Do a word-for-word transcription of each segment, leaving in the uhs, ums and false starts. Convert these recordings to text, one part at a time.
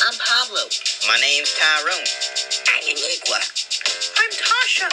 I'm Pablo. My name's Tyrone. I'm Iniqua. I'm Tasha.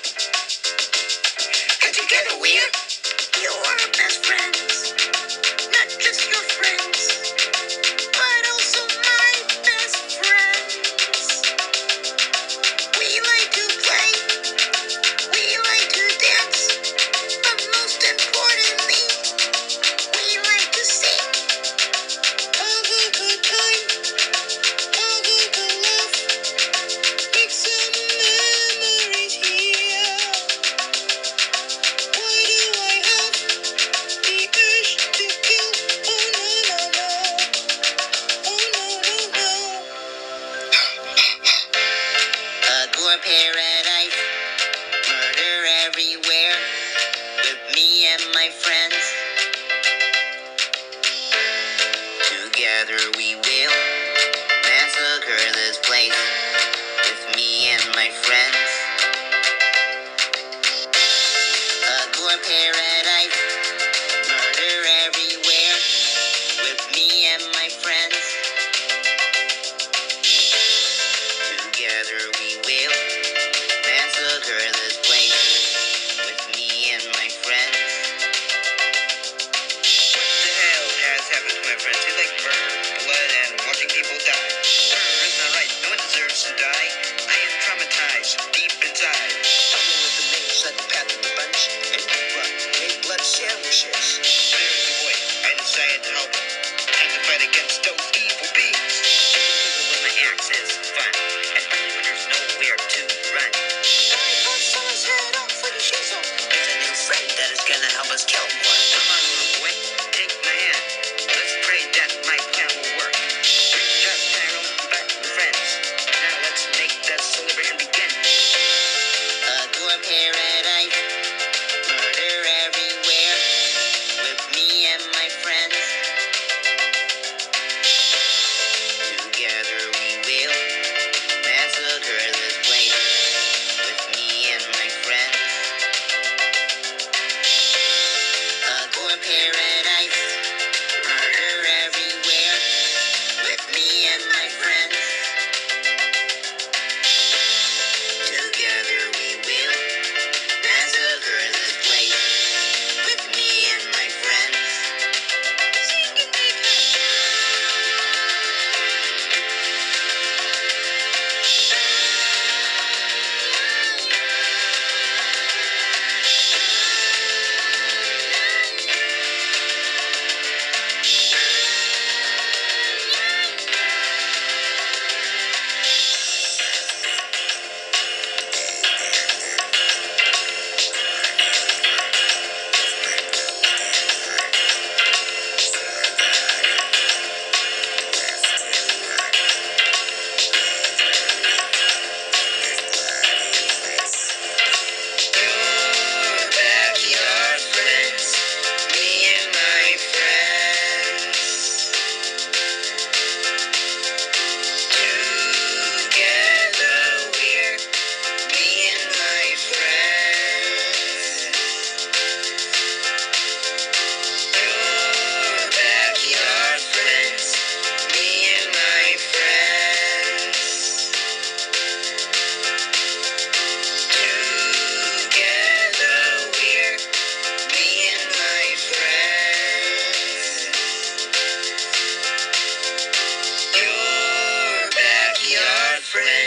And together we're your best friends. Not just your friends, but also my best friends. We like to play. We like to dance. But most importantly, We like to sing. have a good time, have a good laugh, make some memories here. Why do I have the urge to kill? Oh no no no, oh no no no. Agor paradise, murder everywhere, with me and my friends. Together we will massacre this place, with me and my friends. Agor paradise, murder everywhere, with me and my friends. Together we will massacre this place, with me and my friends. What the hell has happened to my friends? They like murder, blood, and watching people die. Murder is not right. No one deserves to die. I am traumatized deep inside. Someone with the name set the path of the bunch, and Iniqua made blood sandwiches. There's the boy. I decided to help him. Time to fight against those evil beings. People with my axe is fun, and only when there's nowhere to run. I cut someone's head off with a chisel. There's a new friend that is gonna help us kill more. Come on, little boy. Take my hand. Let's pray that my plan will work. We're just Tyrone, but we're friends. Now let's make the celebration begin. Agor paradise, murder everywhere, with me and my friends. Together we will massacre this place, with me and my friends. Agor paradise, murder everywhere, with me and my friends. Together we will massacre this place, with me and my friends. Your backyard friends, me and my friends. Together we're me and my friends. Your backyard friends, me and my friends. Together we're me and my friends. Your backyard friends.